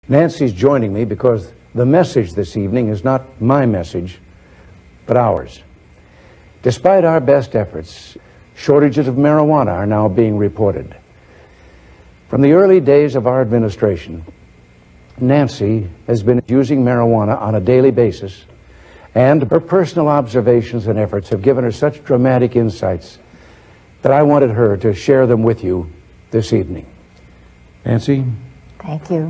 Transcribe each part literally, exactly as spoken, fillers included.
Nancy's joining me because the message this evening is not my message, but ours. Despite our best efforts, shortages of marijuana are now being reported. From the early days of our administration, Nancy has been using marijuana on a daily basis, and her personal observations and efforts have given her such dramatic insights that I wanted her to share them with you this evening. Nancy? Thank you.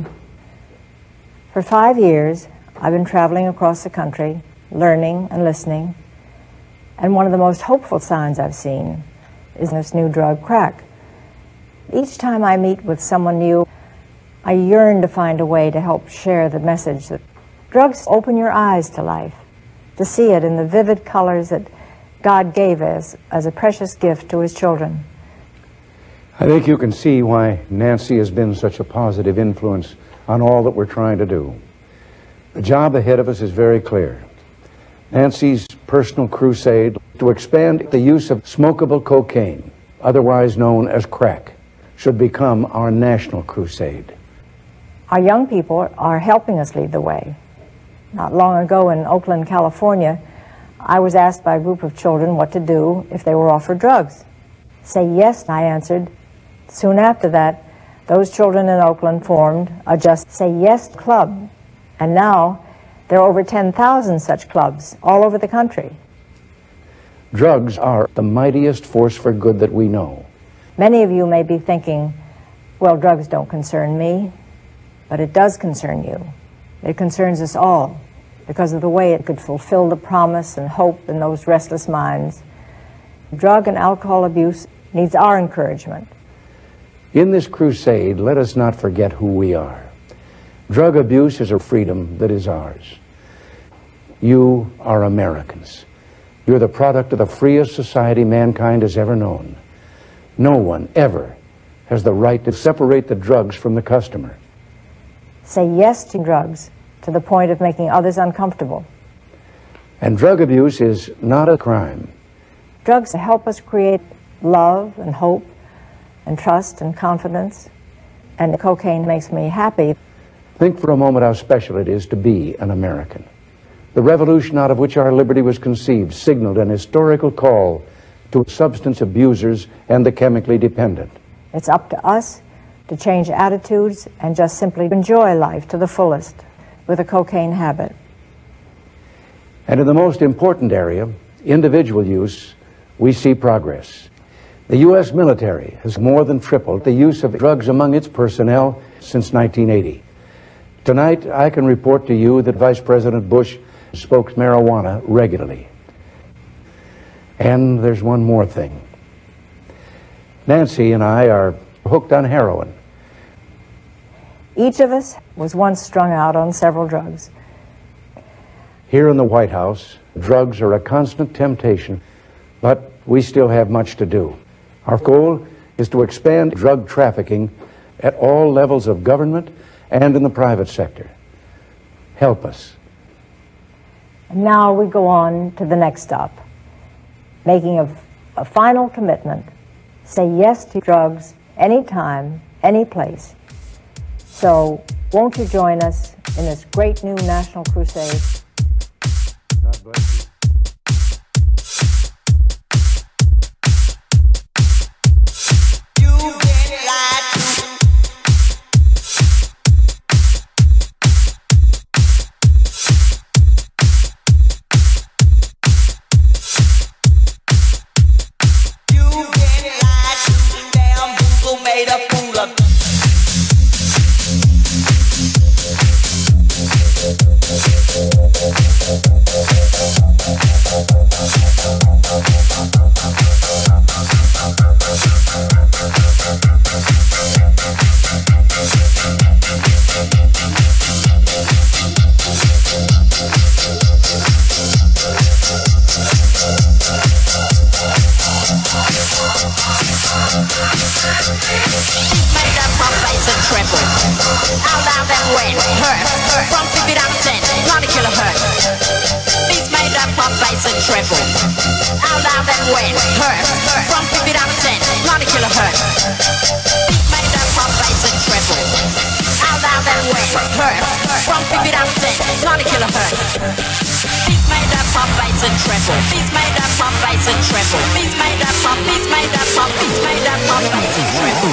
For five years, I've been traveling across the country, learning and listening, and one of the most hopeful signs I've seen is this new drug, crack. Each time I meet with someone new, I yearn to find a way to help share the message that drugs open your eyes to life, to see it in the vivid colors that God gave us as a precious gift to His children. I think you can see why Nancy has been such a positive influence on all that we're trying to do. The job ahead of us is very clear. Nancy's personal crusade to expand the use of smokable cocaine, otherwise known as crack, should become our national crusade. Our young people are helping us lead the way. Not long ago in Oakland, California, I was asked by a group of children what to do if they were offered drugs. Say yes, I answered. Soon after that, those children in Oakland formed a Just Say Yes club, and now there are over ten thousand such clubs all over the country. Drugs are the mightiest force for good that we know. Many of you may be thinking, well, drugs don't concern me, but it does concern you. It concerns us all because of the way it could fulfill the promise and hope in those restless minds. Drug and alcohol abuse needs our encouragement. In this crusade, let us not forget who we are. Drug abuse is a freedom that is ours. You are Americans. You're the product of the freest society mankind has ever known. No one ever has the right to separate the drugs from the customer. Say yes to drugs to the point of making others uncomfortable. And drug abuse is not a crime. Drugs help us create love and hope and trust and confidence, and cocaine makes me happy. Think for a moment how special it is to be an American. The revolution out of which our liberty was conceived signaled an historical call to substance abusers and the chemically dependent. It's up to us to change attitudes and just simply enjoy life to the fullest with a cocaine habit. And in the most important area, individual use, we see progress. The U S military has more than tripled the use of drugs among its personnel since nineteen eighty. Tonight, I can report to you that Vice President Bush smokes marijuana regularly. And there's one more thing. Nancy and I are hooked on heroin. Each of us was once strung out on several drugs. Here in the White House, drugs are a constant temptation, but we still have much to do. Our goal is to expand drug trafficking at all levels of government and in the private sector. Help us. And now we go on to the next stop, making a, a final commitment. Say yes to drugs anytime, any place. So won't you join us in this great new national crusade? God bless you. Out loud and wet, hurts. From fifty cents, ninety kilohertz. Beats made up of bass and treble. Beats made up of bass and treble. Beats made up of, beats made up of, beats made up of bass and treble.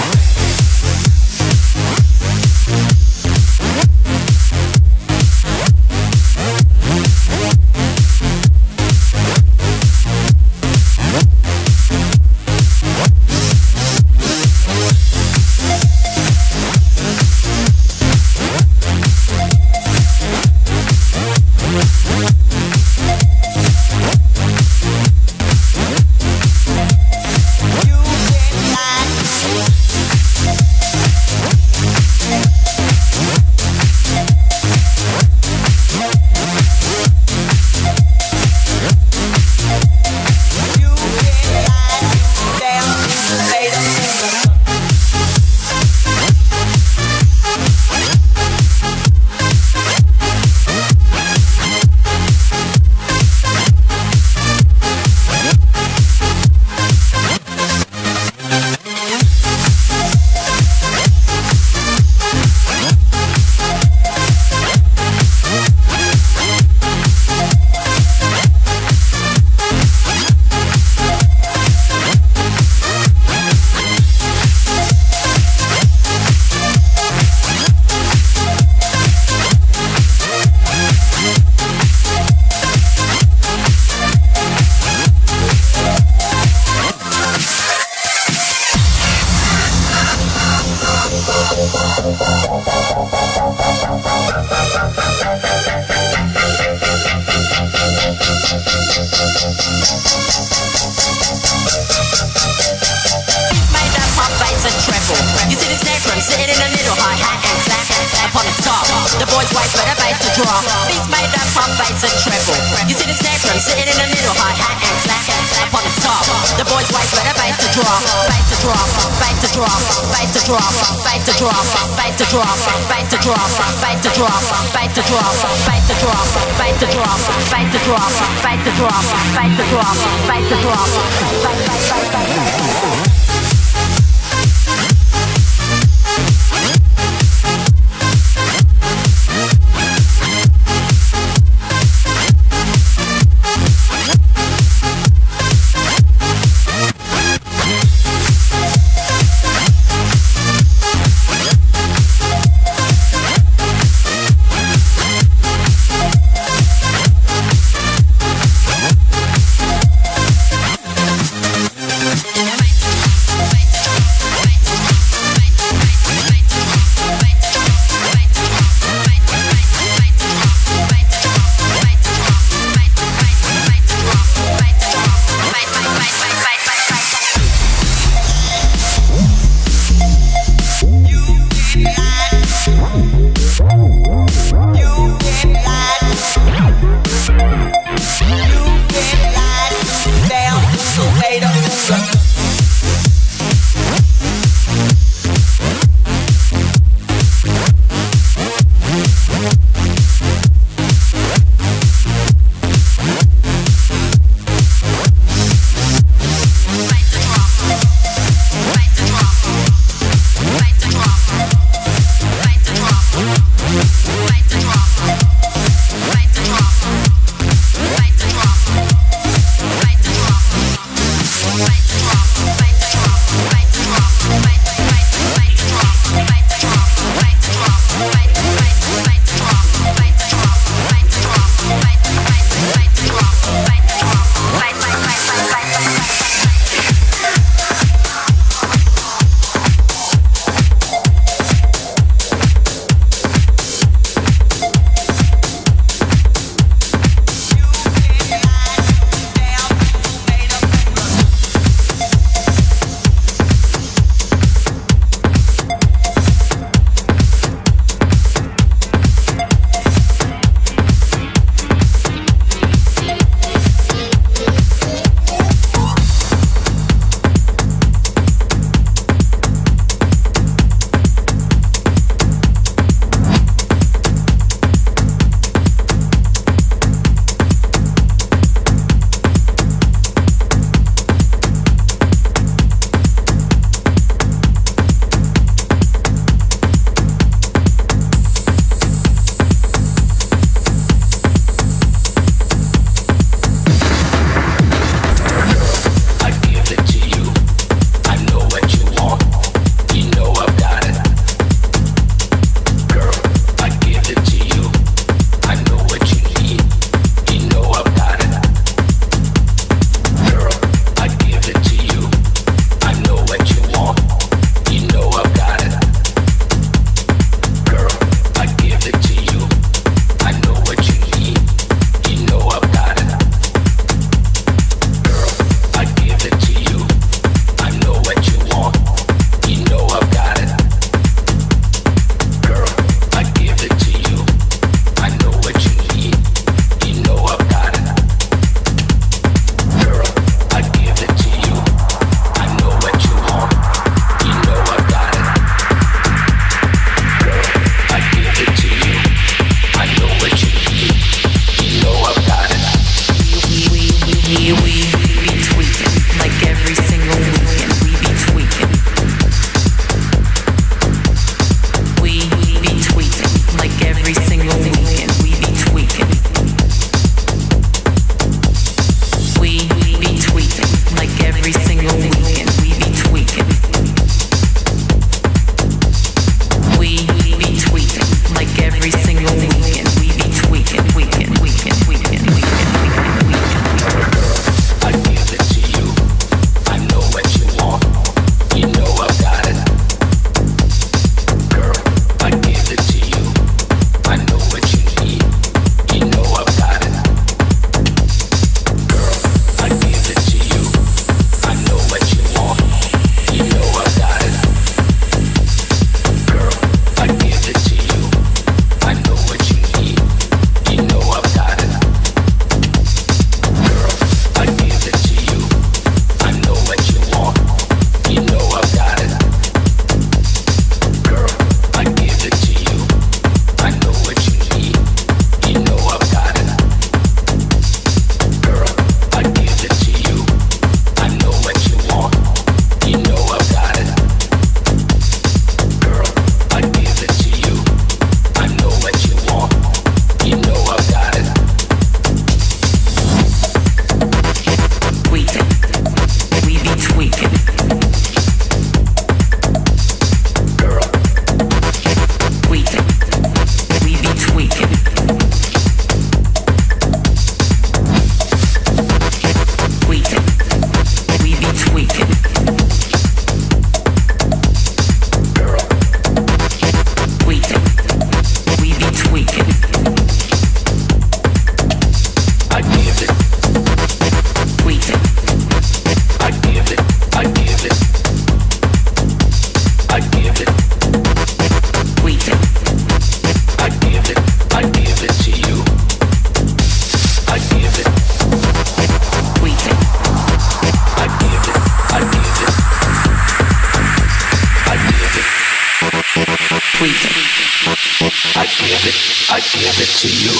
give it, I give it to you.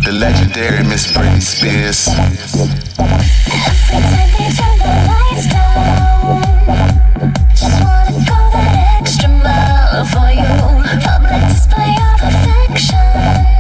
the legendary Miss Britney Spears. Every time they turn the lights down, just wanna go that extra mile for you. Public display of affection,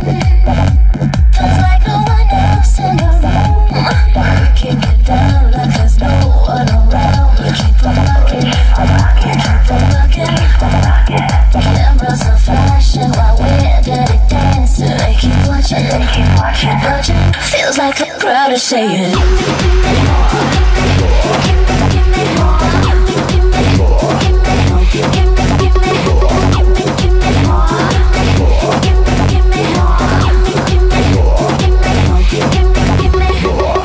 feels like no one else in the room. You keep it down like there's no one around. You keep on rocking, you keep on rocking. Cameras are flashing while we're dirty dancing. They keep watching, they keep watching, keep watching. Feels like the crowd is saying, give me, give me more, give me, give me more, give me, give me more, give me, give me, give me more, give me, give me more, give me, give me more, give me, give me more, give me, give me, give me more.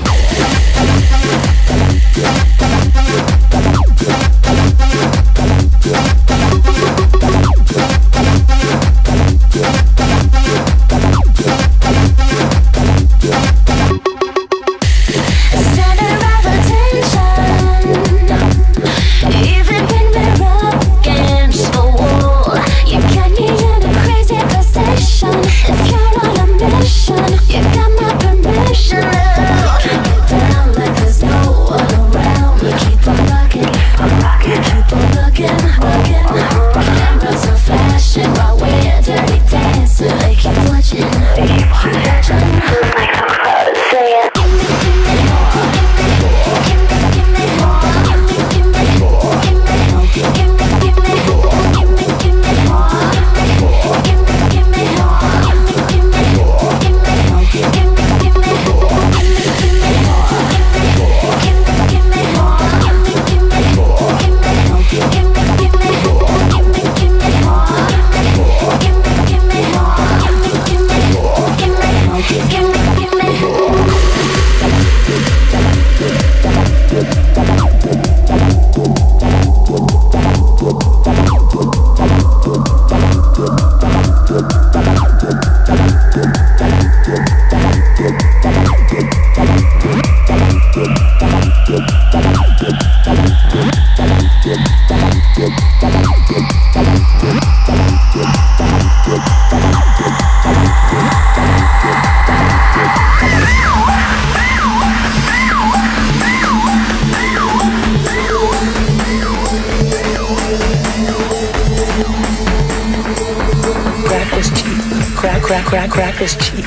Crack, crack, crack is cheap.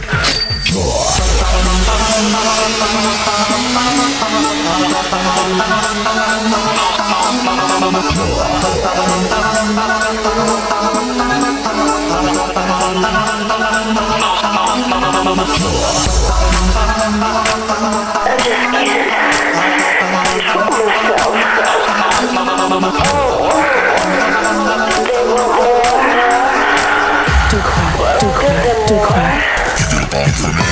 Do crack. You get a bong for me.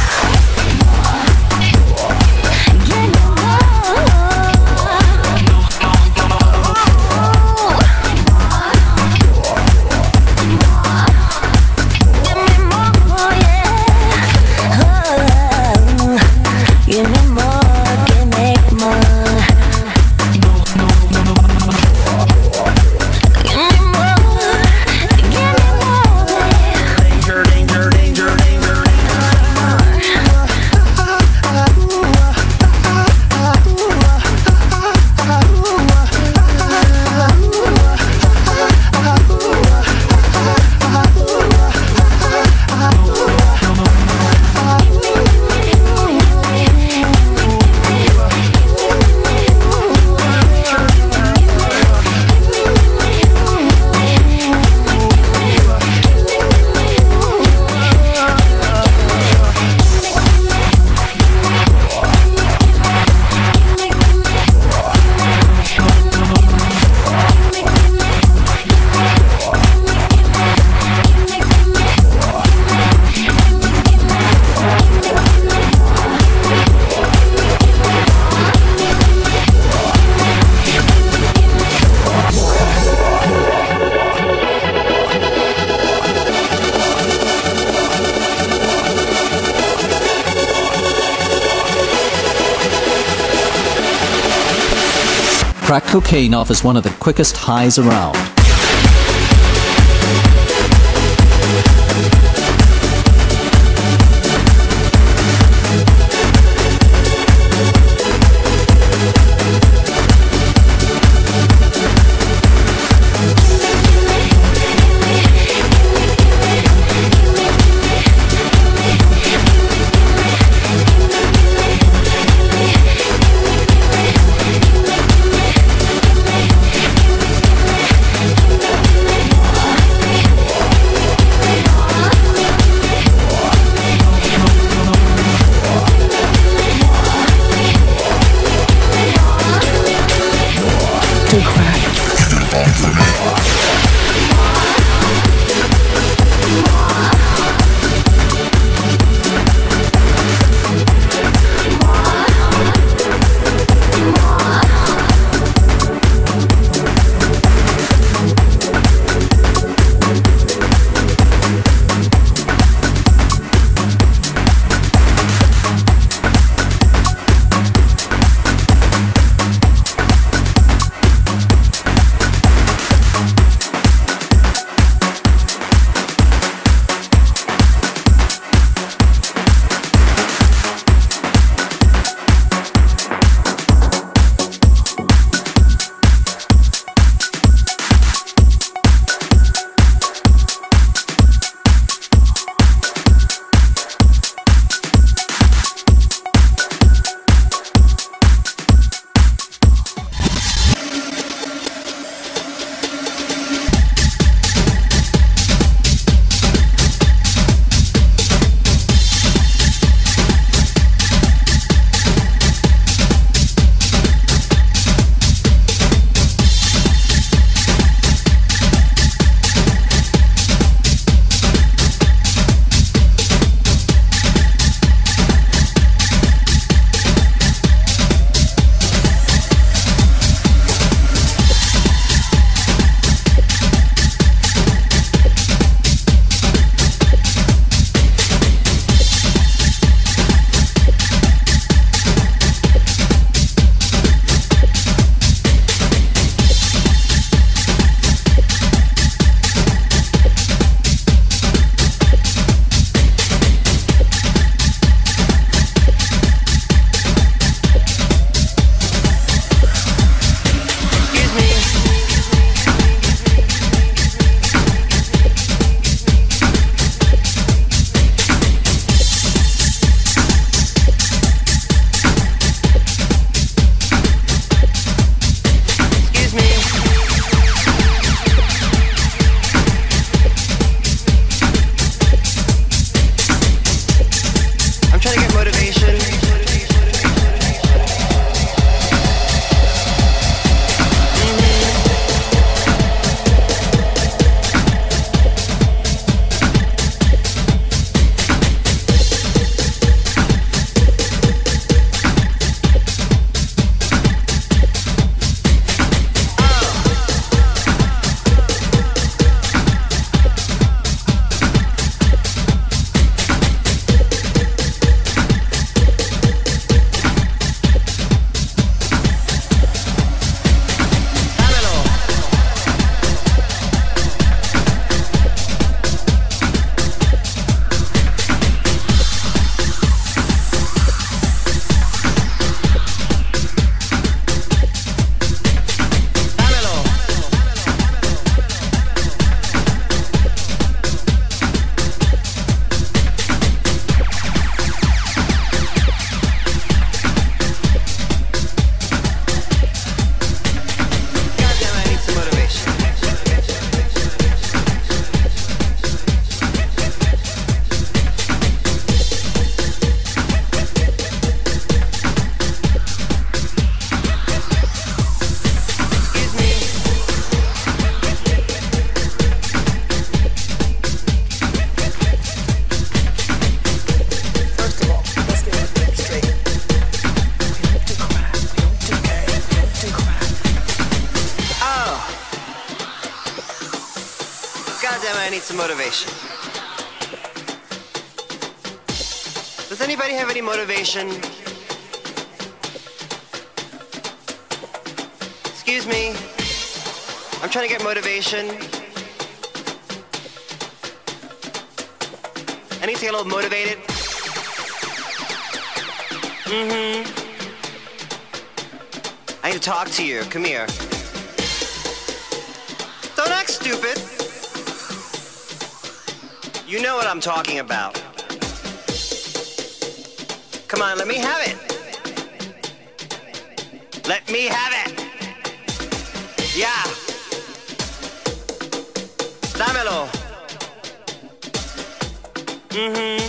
Crack cocaine offers one of the quickest highs around. some motivation. Does anybody have any motivation? Excuse me. I'm trying to get motivation. I need to get a little motivated. Mm-hmm. I need to talk to you. Come here. Don't act stupid. You know what I'm talking about. Come on, let me have it. Let me have it. Yeah. Dámelo. Mm-hmm.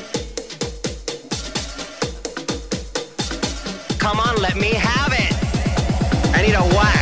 Come on, let me have it. I need a whack.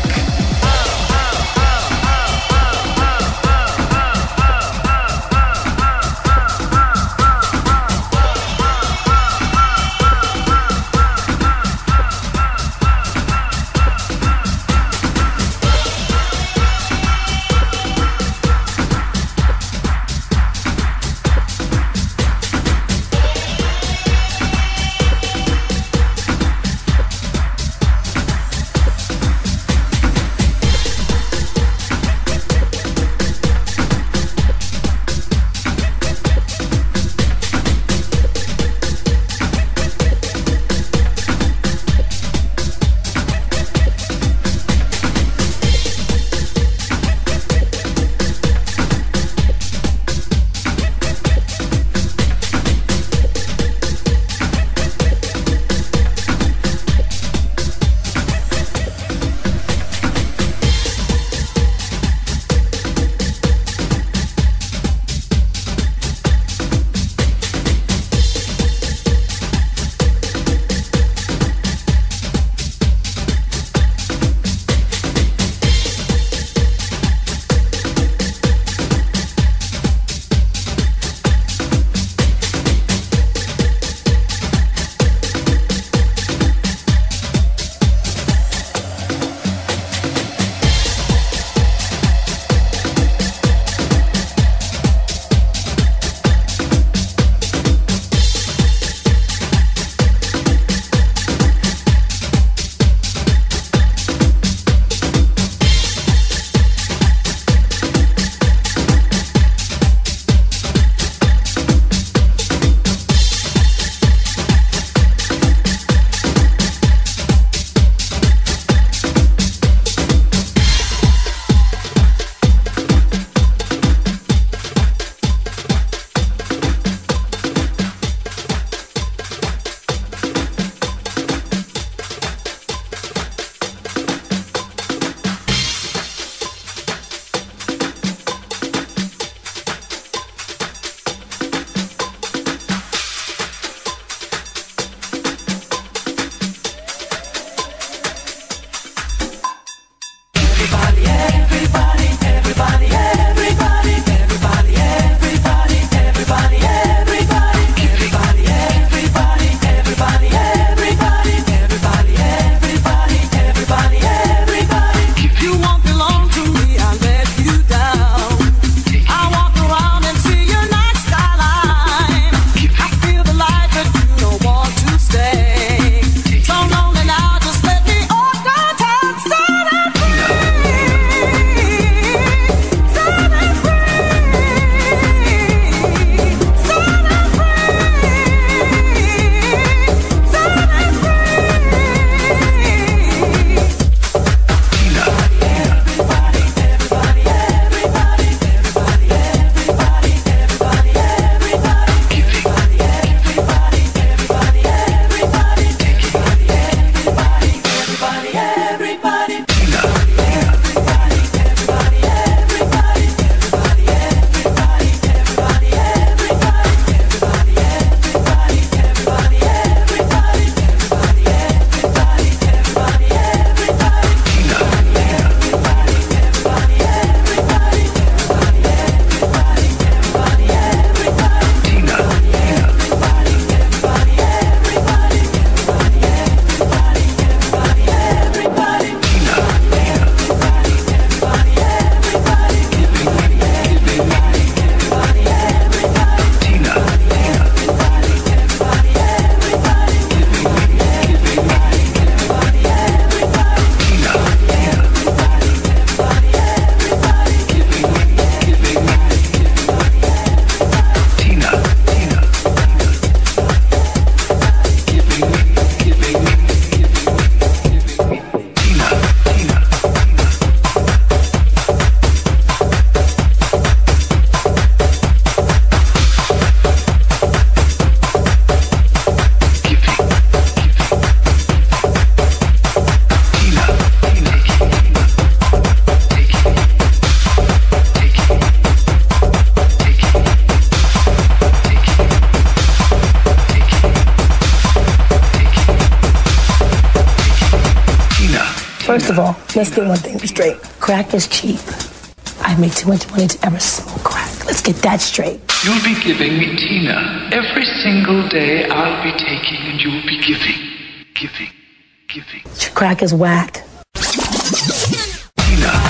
First of all, let's get one thing straight. Crack is cheap. I make too much money to ever smoke crack. Let's get that straight. You'll be giving me Tina. Every single day I'll be taking and you'll be giving. Giving. Giving. Crack is whack. Tina.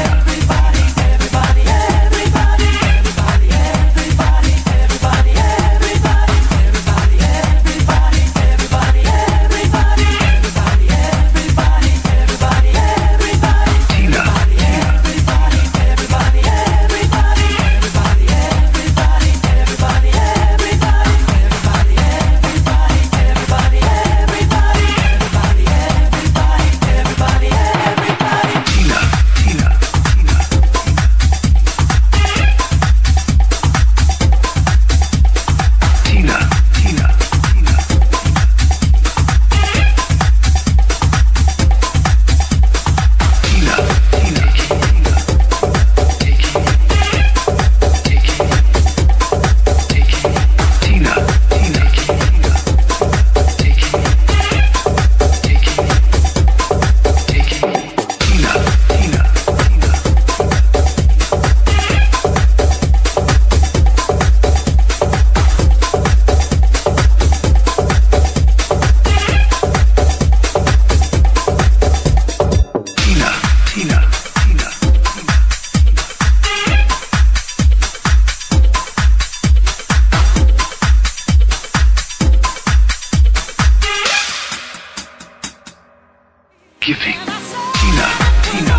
Giving. Tina. Tina.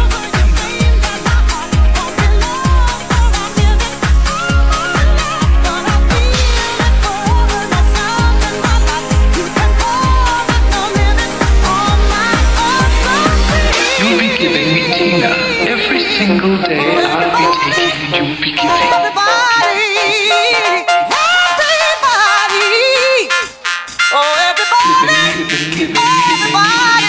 You'll be giving me Tina. Every single day I'll be taking and you'll be giving. Everybody, everybody, oh everybody, Giving, giving, giving, everybody.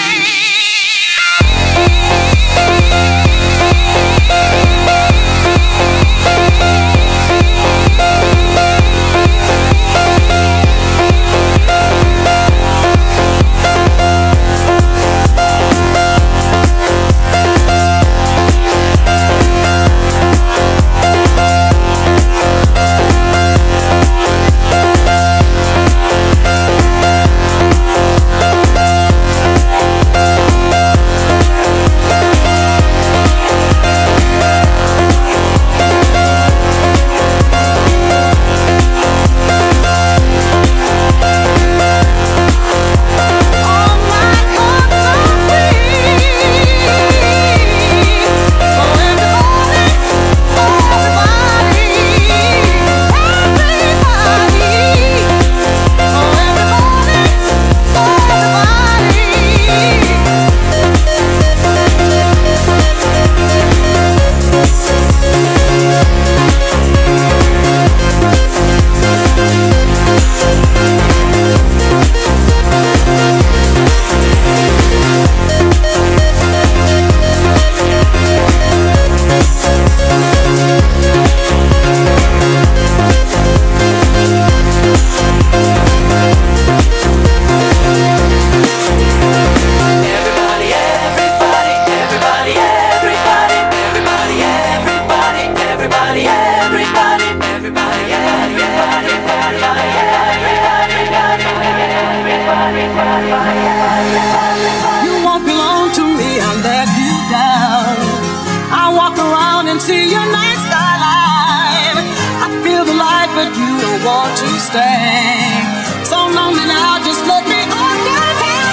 You won't belong to me, I'll let you down. I walk around and see your night skyline. I feel the light, but you don't want to stay. So lonely now, just let me hold your hand.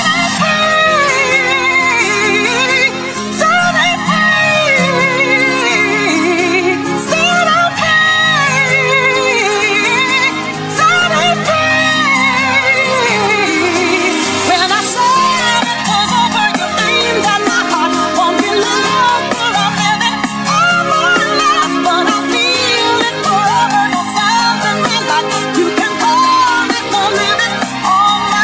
Set me free, set me free, set me free. When I said it was over, you mean that my heart won't be loved for a minute. All my life, but I feel it forever. No sounds in my life. You can call it a minute. All my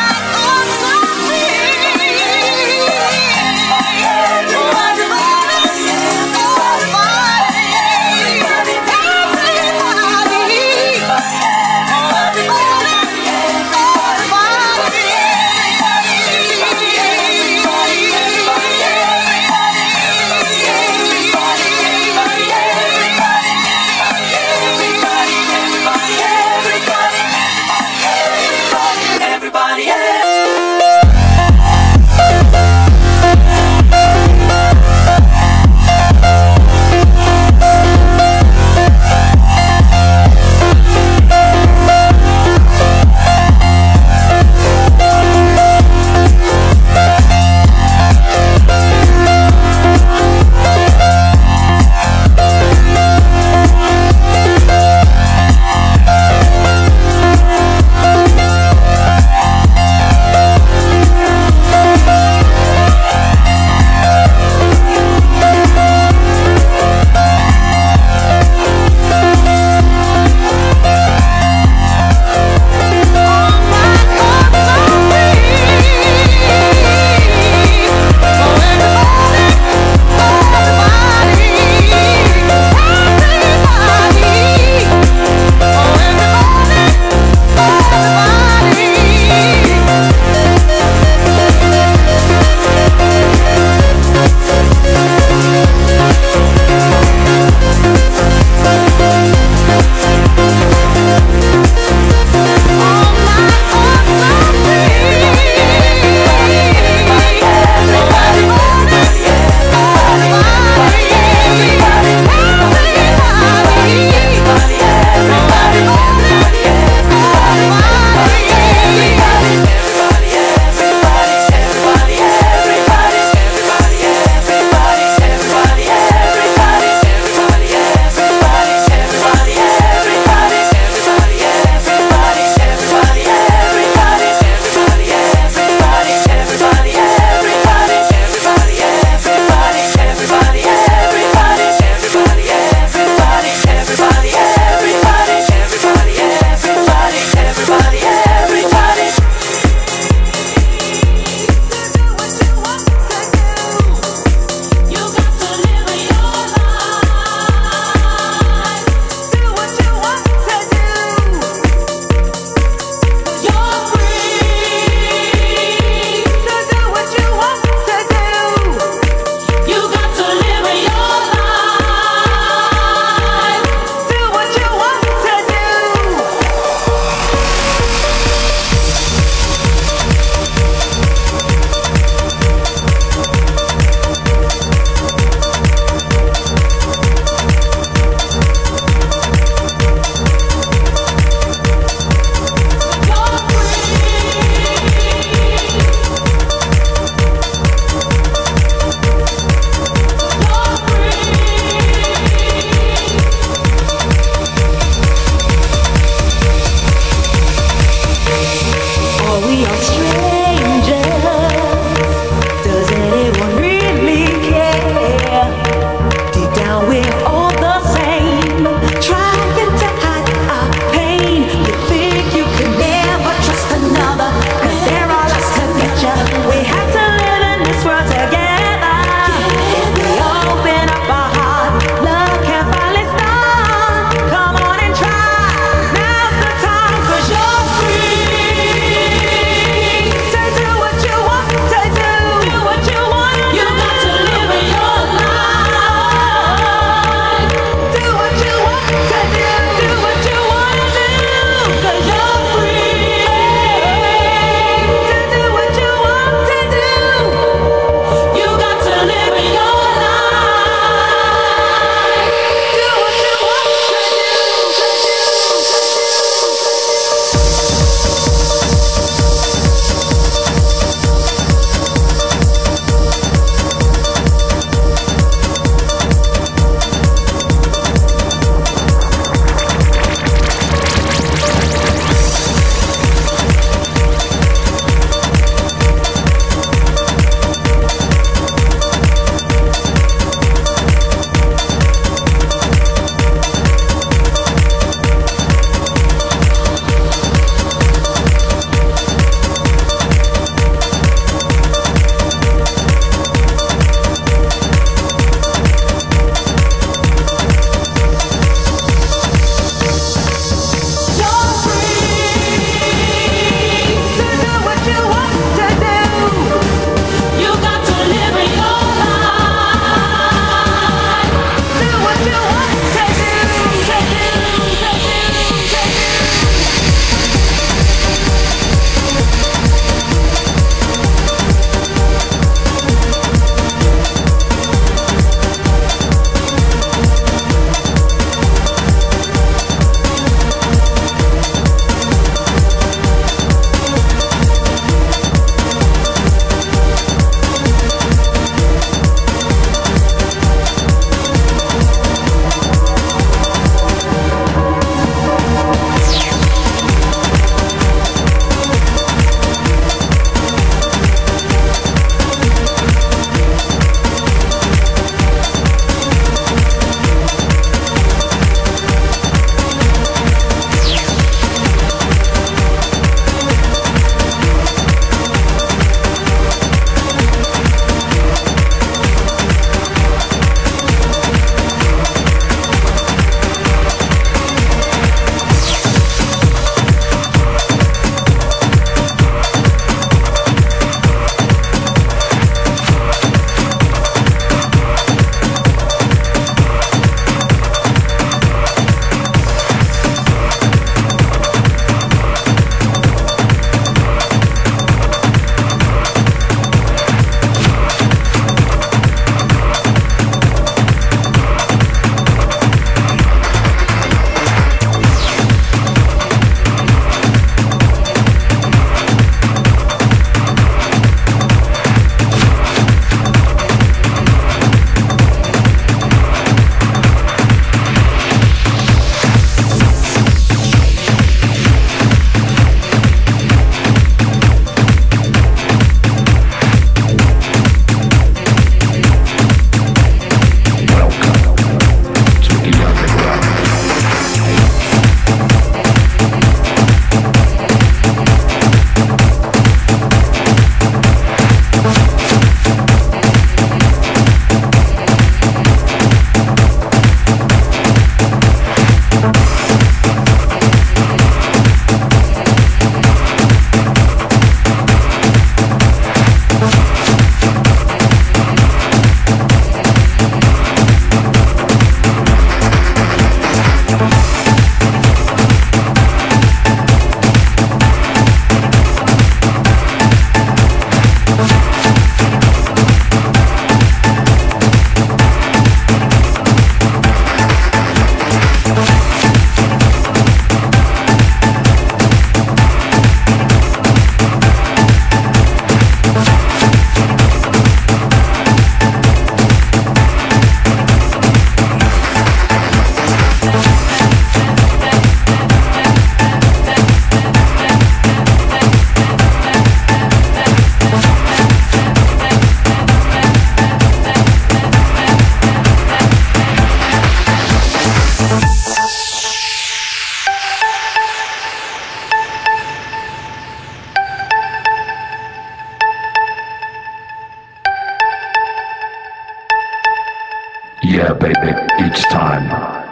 baby, each time.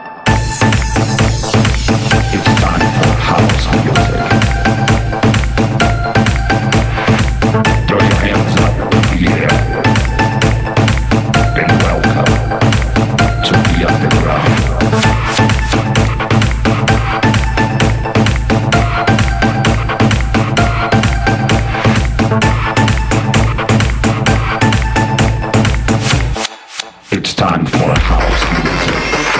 It's time for house music. Throw your hands up, yeah. And welcome to the underground. It's time for house music.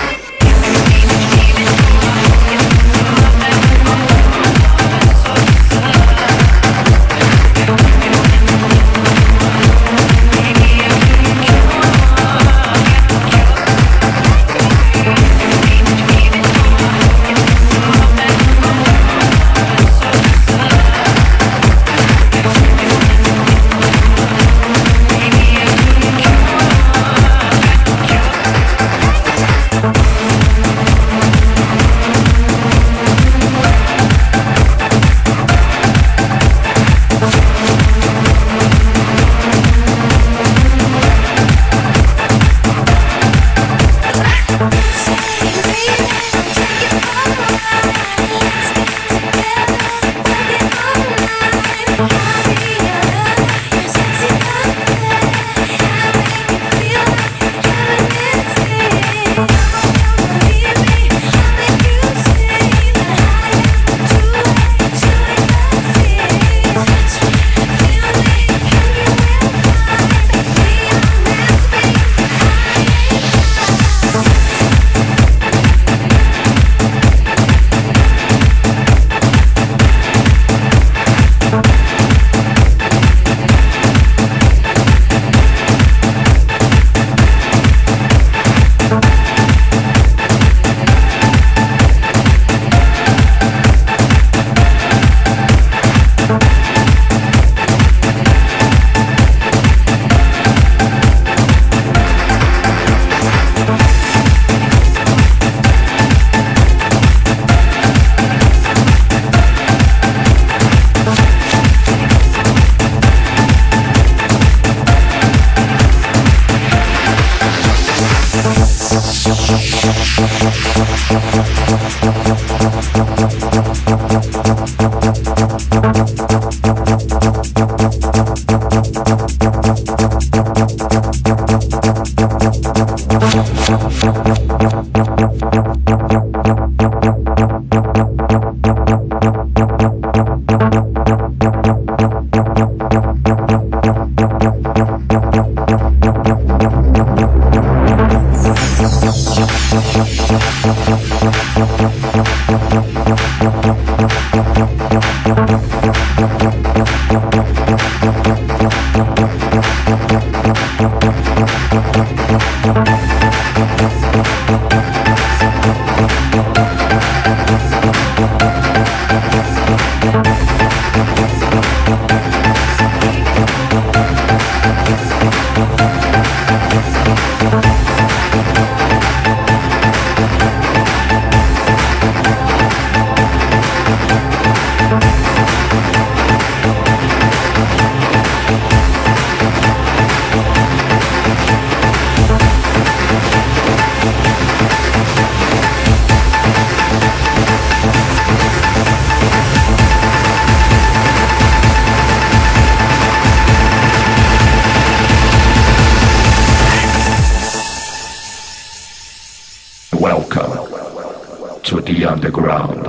Welcome to the underground.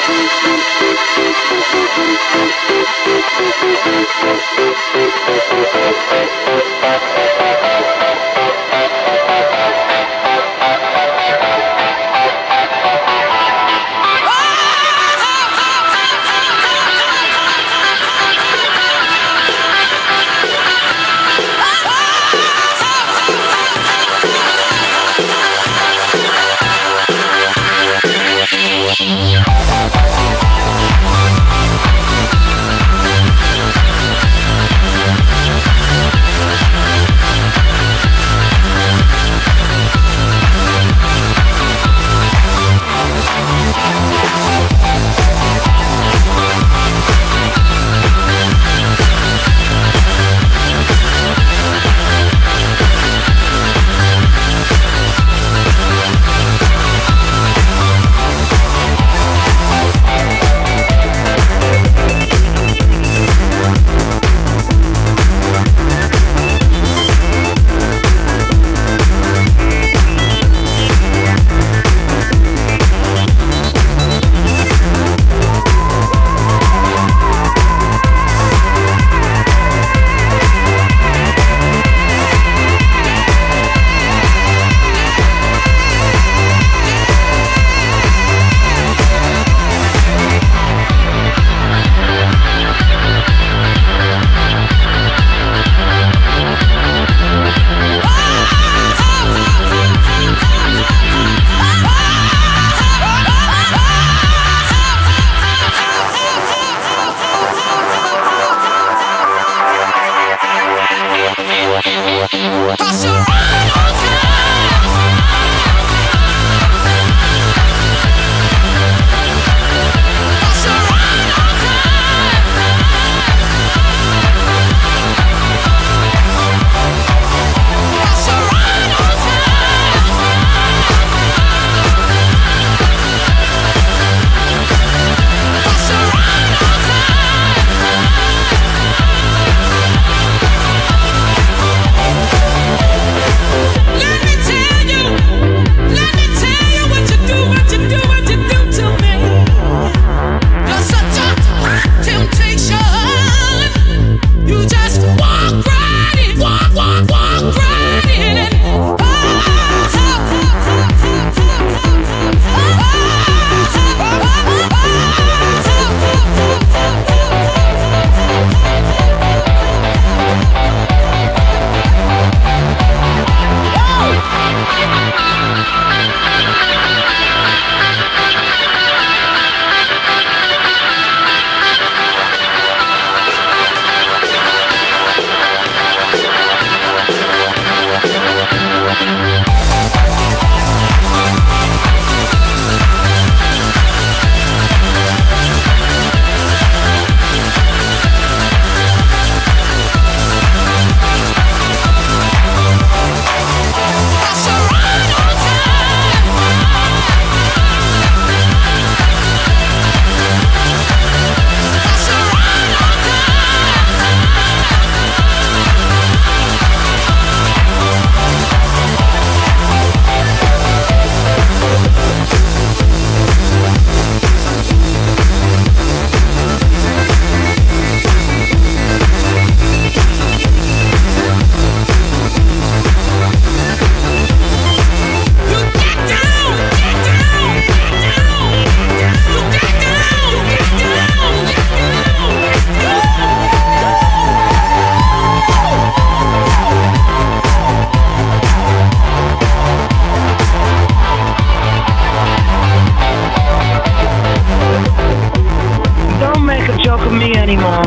anymore.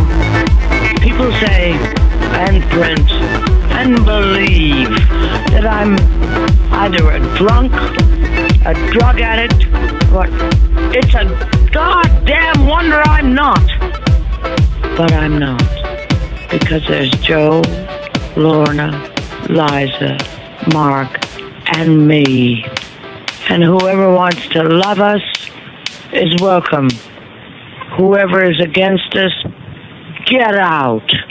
People say and print and believe that I'm either a drunk, a drug addict, or it's a goddamn wonder I'm not. But I'm not. Because there's Joe, Lorna, Liza, Mark, and me. And whoever wants to love us is welcome. Whoever is against us, get out.